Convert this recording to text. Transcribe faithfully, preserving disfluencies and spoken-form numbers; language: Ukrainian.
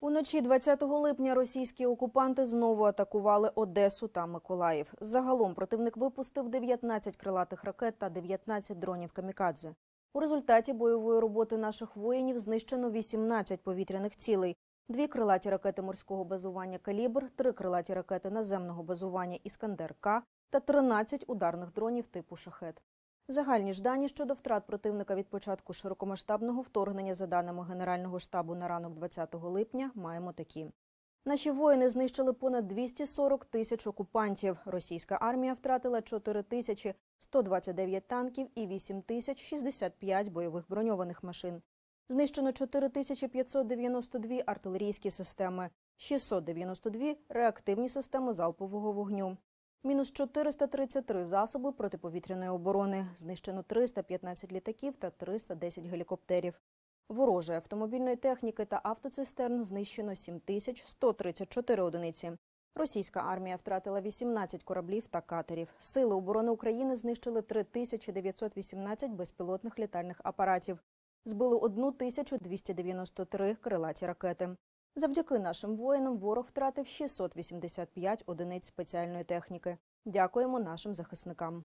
Уночі двадцятого липня російські окупанти знову атакували Одесу та Миколаїв. Загалом противник випустив дев'ятнадцять крилатих ракет та дев'ятнадцять дронів камікадзе. У результаті бойової роботи наших воїнів знищено вісімнадцять повітряних цілей, дві крилаті ракети морського базування «Калібр», три крилаті ракети наземного базування «Іскандер-К» та тринадцять ударних дронів типу «Шахед». Загальні ж дані щодо втрат противника від початку широкомасштабного вторгнення, за даними Генерального штабу на ранок двадцятого липня, маємо такі. Наші воїни знищили понад двісті сорок тисяч окупантів. Російська армія втратила чотири тисячі сто двадцять дев'ять танків і вісім тисяч шістдесят п'ять бойових броньованих машин. Знищено чотири тисячі п'ятсот дев'яносто дві артилерійські системи, шістсот дев'яносто дві реактивні системи залпового вогню. Мінус чотириста тридцять три засоби протиповітряної оборони. Знищено триста п'ятнадцять літаків та триста десять гелікоптерів. Ворожої автомобільної техніки та автоцистерн знищено сім тисяч сто тридцять чотири одиниці. Російська армія втратила вісімнадцять кораблів та катерів. Сили оборони України знищили три тисячі дев'ятсот вісімнадцять безпілотних літальних апаратів. Збили тисячу двісті дев'яносто три крилаті ракети. Завдяки нашим воїнам ворог втратив шістсот вісімдесят п'ять одиниць спеціальної техніки. Дякуємо нашим захисникам.